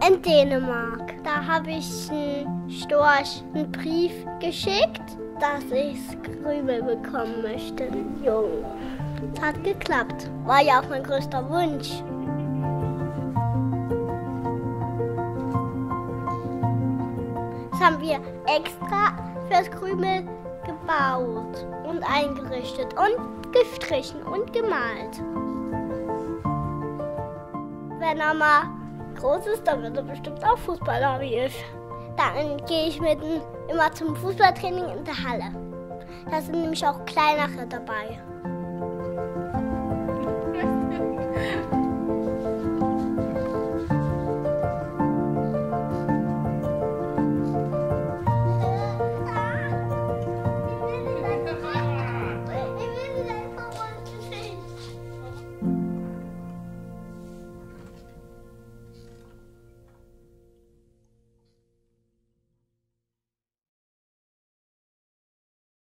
In Dänemark. Da habe ich einen Storch einen Brief geschickt, dass ich Krümel bekommen möchte, einen Jungen. Es hat geklappt. War ja auch mein größter Wunsch. Das haben wir extra fürs Krümel gebaut und eingerichtet und gestrichen und gemalt. Wenn er mal groß ist, dann wird er bestimmt auch Fußballer wie ich. Dann gehe ich mit ihm immer zum Fußballtraining in der Halle. Da sind nämlich auch kleinere dabei.